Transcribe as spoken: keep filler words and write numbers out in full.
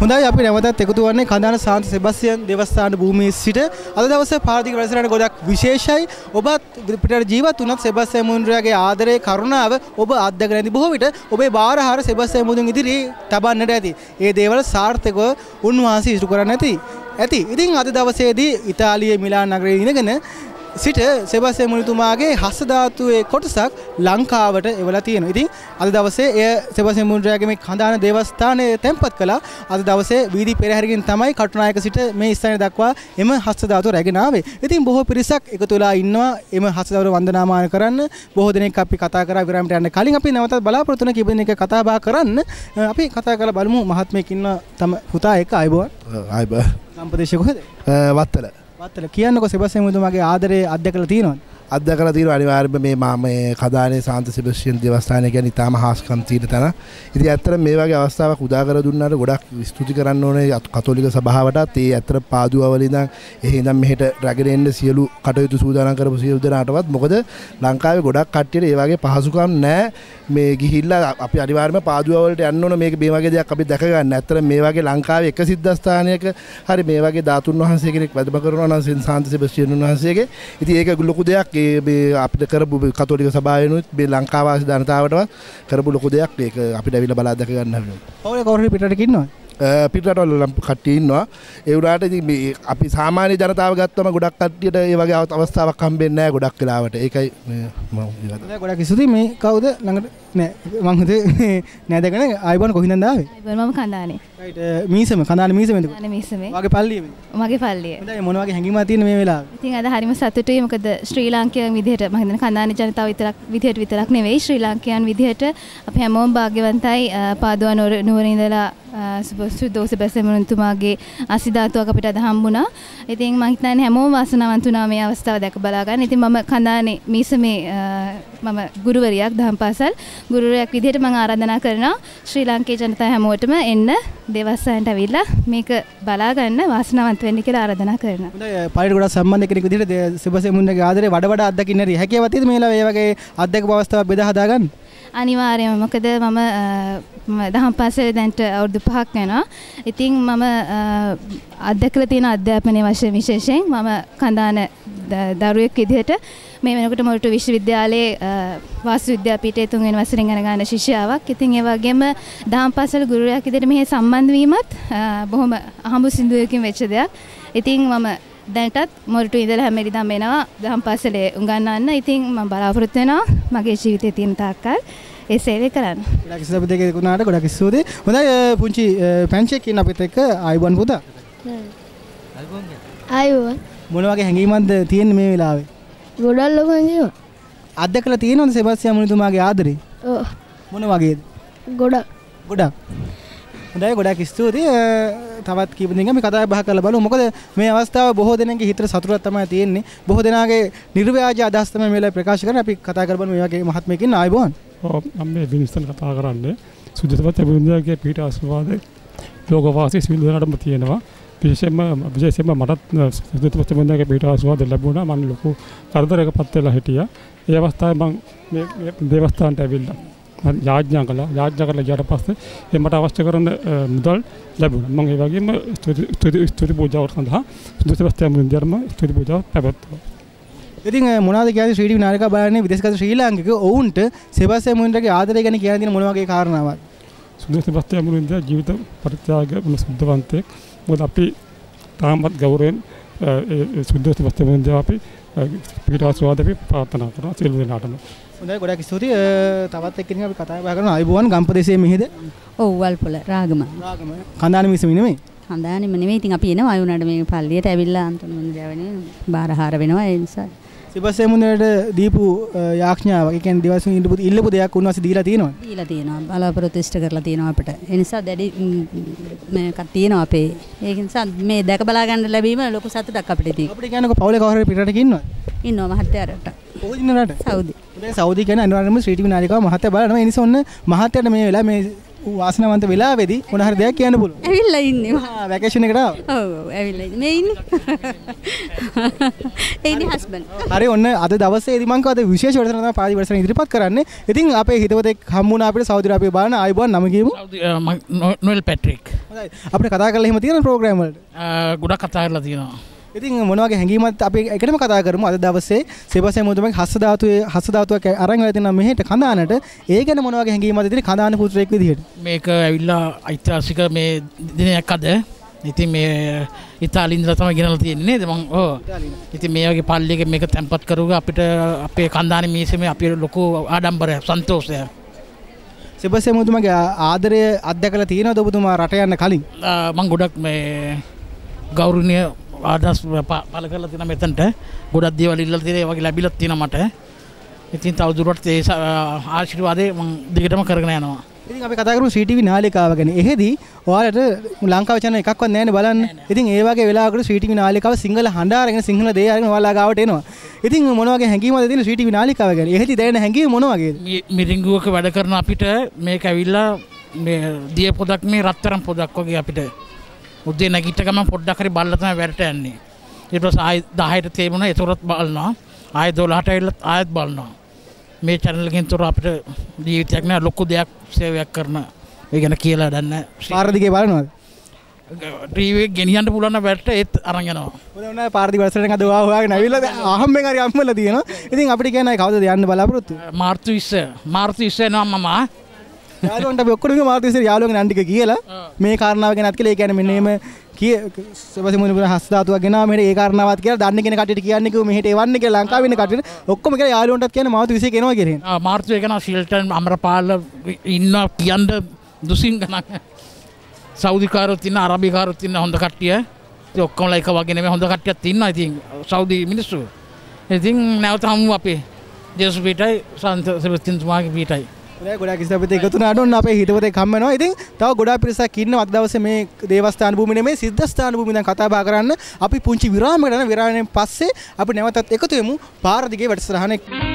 හොඳයි අපි නැවතත් එකතු වන්නේ කඳාන සාන්ත සෙබස්තියන් දේවස්ථාන භූමියේ සිට අද දවසේ පාරදිග වැඩසටහන ගොඩක් විශේෂයි. ඔබත් පිටරට ජීවත් වුණත් සෙබස්තියන් මුහුදුන්ගේ ආදරේ කරුණාව ඔබ අත්දැකගෙන ඇති. බොහෝ විට ඔබේ බාරහාර සෙබස්තියන් මුහුදුන් ඉදිරියේ තබන්නට ඇති. ඒ දේවල් සාර්ථකව උන්වහන්සේ ඉෂ්ට කරන්න ඇති. ඇති. ඉතින් අද දවසේදී ඉතාලියේ මිලාන් නගරයේ ඉඳගෙන සිට සෙබස්තියන් මුහුදුතුමාගේ හස්ත ධාතුවේ කොටසක් ලංකාවට එවලා තියෙනවා. ඉතින් අද දවසේ එය සෙබස්තියන් මුහුදුන්ගේ මේ කඳාන දේවස්ථානයේ තැන්පත් කළා. අද දවසේ වීදි පෙරහැරකින් තමයි කටුනායක සිට මේ ස්ථානය දක්වා එම හස්ත ධාතුව රැගෙන ආවේ. ඉතින් බොහෝ පිරිසක් එකතු වෙලා ඉන්නවා එම හස්ත ධාතුව වන්දනාමාන කරන්න. බොහෝ දෙනෙක් අපි කතා කරා විරාමයට යන්න කලින් අපි නැවතත් බලාපොරොත්තු වෙන කිබෙන එක කතා බහ කරන්න. අපි කතා කරලා බලමු මහත්මයෙක් ඉන්න තම පුතා එක්ක ආයිබෝන්. ආයිබෝන්. සම්පදේශය කොහෙද? වත්තල. වත්තල කියන්නකෝ සෙබස්තියන් මුහුදුන්ගේ ආදරේ අත්දැකලා තියෙනවද? අත්දැකලා තියෙනවා අනිවාර්යයෙන්ම මේ මා මේ කදානේ සාන්ත සෙබස්තියන් දේවස්ථානය කියන්නේ ඉතාම හාස්කම් තියෙන තැන. ඉතින් ඇත්තට මේ වගේ අවස්ථාවක් උදා කර දුන්නාට ගොඩක් ස්තුති කරන්න ඕනේ කතෝලික සභාවටත්. ඒ ඇත්තට පාදුවවල ඉඳන් එහි ඉඳන් මෙහෙට රැගෙන එන්න සියලු කටයුතු සූදානම් කරපු සියලු දෙනාටවත්. මොකද ලංකාවේ ගොඩක් කට්ටියට ඒ වගේ පහසුකම් නැහැ. මේ ගිහිල්ලා අපි අනිවාර්යයෙන්ම පාදුවවලට යන්න ඕන මේක මේ වගේ දෙයක් අපි දැක ගන්න. ඇත්තට මේ වගේ ලංකාවේ එක සිද්ධාස්ථානයක හරි මේ වගේ ධාතුන් වහන්සේ කෙනෙක් වැඩම කරනවා නම් සාන්ත සෙබස්තියන් වහන්සේගේ. ඉතින් ඒක ලොකු දෙයක්. මේ අපිට කරපු කතෝලික සභාවෙනුත් මේ ලංකාවාසී ජනතාවටවත් කරපු ලොකු දෙයක්. ඒක අපිට ඇවිල්ලා බලා දැක ගන්න වෙනවා. ඔය කවුරු පිටරට ඉන්නවද? පිටරටවල කට්ටිය ඉන්නවා. ඒ උනාට ඉතින් මේ අපි සාමාන්‍ය ජනතාව ගත්තම ගොඩක් කට්ටියට ඒ වගේ අවස්ථාවක් හම්බෙන්නේ නැහැ ගොඩක් වෙලාවට. ඒකයි මම මම ගොඩක් ඉස්සුදී මේ කවුද ළඟට නෑ මං හිතේ නෑ දැකන ආයිබෝන් කොහින්ද ආවේ? ආයිබෝන් මම කඳානේ. රයිට් මීසම කඳාන මීසමෙන්ද? කඳානේ මීසමේ. වගේ පල්ලියේ? මගේ පල්ලියේ. හොඳයි මොන වගේ හැඟීමක් තියෙන මේ වෙලාවේ? ඉතින් අද හරිම සතුටුයි මොකද ශ්‍රී ලාංකිකයන් විදිහට මම හිතන්නේ කඳානේ ජනතාව විතරක් විදිහට විතරක් නෙවෙයි ශ්‍රී ලාංකිකයන් විදිහට අපි හැමෝම භාග්‍යවන්තයි පාදුවා නුවර ඉඳලා සුදෝ සෙබස්තියන් මුහුදුන්තුමාගේ අසිධාතුවක් අපිට අද හම්බුණා. ඉතින් මම හිතන්නේ හැමෝම වාසනාවන්ත වුණා මේ අවස්ථාව දැක බලා ගන්න. ඉතින් මම කඳානේ මීසමේ මම ගුරුවරියක් දහම් පාසල් ගුරුවරයෙක් විදිහට මම ආරාධනා කරනවා ශ්‍රී ලාංකේය ජනතාව හැමෝටම එන්න දේවස්ථානට අවිල්ලා මේක බලා ගන්න වාසනාවන්ත වෙන්න කියලා ආරාධනා කරනවා. හොඳයි පරිදි ගොඩක් සම්බන්ධ කෙනෙක් විදිහට සෙබස්තියන් මුහුදුන්ගේ ආදරේ වඩ වඩා අත්දකින්න හරි හැකියාවක් තියෙද මේ වෙලාවේ මේ වගේ අත්දැකපු අවස්ථාවක් බෙදා හදා ගන්න? අනිවාර්යයෙන්ම මොකද මම දහම් පාසලේ දැන්ට අවුරුදු පහක් වෙනවා. ඉතින් මම අත්දැකලා තියෙන අධ්‍යාපනයේ වශයෙන් විශේෂයෙන් මම කඳාන දරුවෙක් විදිහට මේ වෙනකොට මොරටු විශ්වවිද්‍යාලයේ වාස්තු විද්‍යාපීඨයේ තුන්වෙනි වසරෙන් යන ගාන ශිෂ්‍යාවක්. ඉතින් ඒ වගේම දහම් පාසල ගුරුවරයෙක් විදිහට මෙහි සම්බන්ධ වීමත් බොහොම අහඹු සින්දුවකින් වෙච්ච දෙයක්. ඉතින් මම දැන්ටත් මොරටු ඉඳලා හැමරිදම් එනවා දහම් පාසලේ උගන්වන්න. ඉතින් මම බලාපොරොත්තු වෙනවා මගේ ජීවිතයේ තියෙන තාක්කල් ඒ සේවය කරන්න. ගොඩක් ස්තුතියි දෙකේ කුණාට ගොඩක් ස්තුතියි. හොඳයි පුංචි පැන්චෙක් ඉන්න අපිත් එක්ක ආයිබෝන් පුතා. ආයිබෝන්. ආයිබෝන්. මොන වගේ හැඟීමක්ද තියෙන්නේ මේ වෙලාවේ? ගොඩක් ලොකු හැඟීමක්. අත්දැකලා තියෙනවද සෙබස්තියන් මුහුදුන්තුමාගේ ආදරේ? ඔව්. මොන වගේද? ගොඩක්. ගොඩක්. හොඳයි ගොඩක් ස්තුතියි. තවත් කීප දෙනෙක් අපි කතා බහ කරලා බලමු. මොකද මේ අවස්ථාව බොහෝ දෙනෙක්ගේ හිතේ සතුටක් තමයි තියෙන්නේ. බොහෝ දෙනාගේ නිර්ව්‍යාජ අදහස් තමයි මේ වෙලාවේ ප්‍රකාශ කරන්නේ. අපි කතා කරබන මේ වගේ මහත්මයෙක් ඉන්න ආයිබෝන්. ඔව් මම මේ විනිස්තන කතා කරන්නේ සුද්ධිතවත් මුහුදුන්ගේ පීඨ ආශිර්වාදයේ ලෝකවාසී සිවිල් දරණටම තියෙනවා. විශේෂයෙන්ම විශේෂයෙන්ම මටත් සුද්ධිතවත් මුහුදුන්ගේ පීඨ ආශිර්වාද ලැබුණා. මම ලොකු කරදරයකපත් වෙලා හිටියා. ඒ අවස්ථාවේ මම මේ දේවස්ථානට ඇවිල්ලා යාඥා කළා. යාඥා කරලා ගියාට පස්සේ ඒ මට අවශ්‍ය කරන මුදල් ලැබුණා. මම ඒ වගේම ස්තුති ස්තුති පූජාවට සඳහා සුද්ධිතවත් මුහුදුන්ගේම ස්තුති පූජාව පැවැත්වුවා. ඉතින් මොනවද කියන්නේ ශ්‍රී ටීවී නාලිකාව බලන්නේ විදේශගත ශ්‍රී ලාංකිකයෝ ඔවුන්ට සෙබස්තියන් මුහුදුන්ගේ ආදරය ගැන කියන දින මොන වගේ කාරණාවක්? සුද්ධිතවත් මුහුදුන්ගේ ජීවිත පරිත්‍යාග වුණ සුද්ධවන්තයෙක්. මොකද අපි තාමත් ගෞරවයෙන් සුද්ධිතවත් මුහුදුන්ගේ අපි පීඨ ආශිර්වාද අපි ප්‍රාර්ථනා කරනවා සියලු දෙනාටම. හොඳයි ගොඩක් ස්තුතියි. තවත් එක්කෙනෙක් අපි කතා බහ කරනවා. ආයිබෝන් ගම්පදේශයේ මෙහෙද? ඔව් වල්පොල රාගම. රාගම. කඳාන මිසම නෙමෙයි. කඳානෙම නෙමෙයි. ඉතින් අපි එනවා ආය උනාට මේ පල්ලියට ඇවිල්ලා අන්තන මුන්දෑවනේ බාරහාර වෙනවා ඒ නිසා. සෙබස්තියන් මුහුදුන්ට දීපු යාඥාව, ඒ කියන්නේ දේවස්තුන් ඉල්ලපු ඉල්ලපු දෙයක් උන්වහන්සේ දීලා තියෙනවා. දීලා තියෙනවා. බලාපොරොත්තු ඉෂ්ට කරලා තියෙනවා අපිට. ඒ නිසා දැඩි මේකක් තියෙනවා අපේ. ඒක නිසා මේ දැක බලා ගන්න ලැබීම ලොකු සතුටක් අපිට තියෙනවා. අපිට කියන්නකො පවුලේ කවුරු හරි පිටරටක ඉන්නවද? ඉන්නවා මහත්තයාට. කොහොමද ඉන්න රට? සෞදි. දැන් සෞදි කියන්නේ අනිවාර්යයෙන්ම ශ්‍රී ටීවී නාලිකාව මහත්තයා බලනවා. ඒ නිසා ඔන්න මහත්තයාට මේ වෙලාව මේ වාසනාවන්ත වෙලාවේදී මොන හරි දෙයක් කියන්න පුළුවන්. ඇවිල්ලා ඉන්නේ. ආ වැකේෂන් එකට ආවා. ඔව් ඔව් ඇවිල්ලා ඉන්නේ. මේ ඉන්නේ. ඒ ඉන්නේ හස්බන්ඩ්. හරි ඔන්න අද දවසේදී මම කවද විශේෂ වැඩසටහන තමයි පාදි වැඩසටහන ඉදිරිපත් කරන්නේ. ඉතින් අපේ හිතවතෙක් හම්බුණා අපිට සෞදි අරාබියේ බලන ආයිබෝන් නම කියමු. සෞදි නොෙල් පැට්‍රික්. හොඳයි. අපිට කතා කරලා එහෙම තියෙන ප්‍රෝග්‍රෑම් වලට. ගොඩක් කතා කරලා තියෙනවා. ඉතින් මොන වගේ හැඟීමක් අපි එකටම කතා කරමු අද දවසේ සෙබස්තියන් මුතුමගේ හස්ත ධාතුවේ හස්ත ධාතුවක් අරන් වෙලා තියෙනවා මෙහෙට කඳානට. ඒ ගැන මොන වගේ හැඟීමක්ද තියෙන්නේ කඳාන පුත්‍රයෙක් විදිහට? මේක ඇවිල්ලා ඓතිහාසික මේ දිනයක් අද. ඉතින් මේ ඉතාලි ඉඳලා තමයි ගෙනල්ලා තියෙන්නේ නේද මං ඔව්. ඉතින් මේ වගේ පල්ලියක මේක තැම්පත් කරුවා අපිට අපේ කඳානේ මේසෙම අපේ ලොකු ආඩම්බරයක් සන්තෝෂයක්. සෙබස්තියන් මුතුමගේ ආදරය අත්දැකලා තියෙනවද ඔබතුමා රට යන්න කලින්? මං ගොඩක් මේ ගෞරවනීය ආදර්ශ පළ කරලා තියෙන මෙතනට ගොඩක් දේවල් ඉල්ලලා තියෙන ඒ වගේ ලැබිලා තියෙනවා මට. ඉතින් තවදුරටත් ඒ ආශිර්වාදේ මම දිගටම කරගෙන යනවා. ඉතින් අපි කතා කරමු සී ටී වී නාලිකාව ගැන. එහෙදි ඔයාලට ලංකාවේ channel එකක්වත් නැහැනේ බලන්න. ඉතින් ඒ වගේ වෙලාවකට සී ටී වී නාලිකාව සිංහල හඬ අරගෙන සිංහල දේ අරගෙන ඔයාලා ගාවට එනවා. ඉතින් මොන වගේ හැඟීමක්ද තියෙන සී ටී වී නාලිකාව ගැන? එහෙදි දැනෙන හැඟීම මොන වගේද? මිරිඟුවක වැඩ කරන අපිට මේක ඇවිල්ලා මේ දිය පොදක් මේ රත්තරන් පොදක් වගේ අපිට උදේ නැගිට ගමන් පොඩ්ඩක් හරි බලලා තමයි වැඩට යන්නේ. ඊට පස්සේ ආයෙ දහයට තේමුණා ඒතරත් බලනවා. ආයෙ දොළහට ඇවිල්ලා ආයෙත් බලනවා. මේ channel එකෙන් තොර අපිට ජීවිතයක් නෑ ලොකු දෙයක් සේවයක් කරන. ඒ ගැන කියලා දන්නේ. පාර දිගේ බලනවද? ටීවී එක ගෙනියන්න පුළුවන් නම් වැඩට ඒත් අරන් යනවා. මොන වුණා පාර දිගේ වලසරෙන් අද ඔයා හොයාගෙන ඇවිල්ලා අහම්බෙන් හරි අම්මලා තියෙනවා. ඉතින් අපිට කියන්නේ කවුද යන්න බලාපොරොත්තු? මාර්තු විස්ස මාර්තු විස්ස එනවා මම. යාළුවන්ට අපි ඔක්කොම මාර්තු විස්සේ යාළුවන්ගේ නන් ටික කියලා මේ කාරණාව ගැනත් කියලා ඒ කියන්නේ මෙන්න එහෙම කිය සෙබස්තියන් මුතුමගේ හස්ත ධාතුවක් ගෙනාව මෙහෙට ඒ කාරණාවත් කියලා දන්නේ කෙන කට්ටියට කියන්නේ කිව්ව මෙහෙට එවන්නේ කියලා ලංකාවේ ඉන්න කට්ටියට ඔක්කොම කියලා යාළුවන්ටත් කියන්නේ මාර්තු විස්සේ කෙනවා කියලා. ආ මාර්තු එක නා ෂිල්ටන් අමරපාල ඉන්න කියන්න දුසින් ගණන්. සෞදි කාරොත් ඉන්න අරබි කාරොත් ඉන්න හොඳ කට්ටිය. ඉතින් ඔක්කොමලා එක වගේ නෙමෙයි හොඳ කට්ටියක් ඉන්නවා ඉතින් සෞදි මිනිස්සු. ඉතින් නැවත හමු අපේ ජේසුස් පීඨයි සන්ත සෙබස්තියන් තුමාගේ පීඨයි. ගොඩක් ඉස්සපිට එකතු වුණාට ඔන්න අපේ හිතවතෙක් හම්බ වෙනවා. ඉතින් තව ගොඩාක් පිරිසක් ඉන්නවා අද දවසේ මේ දේවස්ථාන භූමිය නෙමෙයි සිද්ධාස්ථාන භූමිය දැන් කතා බහ කරන්න. අපි පුංචි විරාමයකට යන විරාමයෙන් පස්සේ අපි නැවතත් එකතු වෙමු පාර දිගේ වැඩසටහනේ.